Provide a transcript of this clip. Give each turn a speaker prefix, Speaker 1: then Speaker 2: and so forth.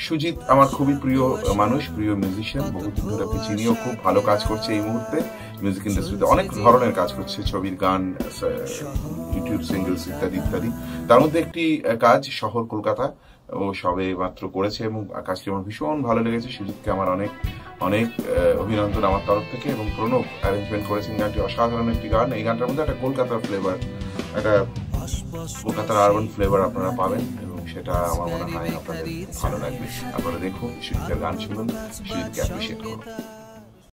Speaker 1: সুজিত আমার খুবই প্রিয় মানুষ, প্রিয় মিউজিশিয়ান। বহুদিন ধরে আমি চিনিও, খুব ভালো কাজ করছে এই মুহূর্তে মিউজিক ইন্ডাস্ট্রিতে, অনেক ধরনের কাজ করছে, ছবির গান, ইউটিউব সিঙ্গলস ইত্যাদি ইত্যাদি। তার মধ্যে একটি কাজ শহর কলকাতা ও সবে মাত্র করেছে এবং কাজটি আমার ভীষণ ভালো লেগেছে। সুজিতকে আমার অনেক অনেক অভিনন্দন আমার তরফ থেকে। এবং প্রণব অ্যারেঞ্জমেন্ট করেছেন গানটি, অসাধারণ একটি গান। এই গানটার মধ্যে একটা কলকাতার ফ্লেভার, একটা কলকাতার আরবান ফ্লেভার আপনারা পাবেন এবং সেটা আমার মনে হয় আপনাদের ভালো লাগবে। আপনারা দেখুন, সুজিতের গান শুনুন, সুজিতকে অ্যাপ্রিসিয়েট করুন।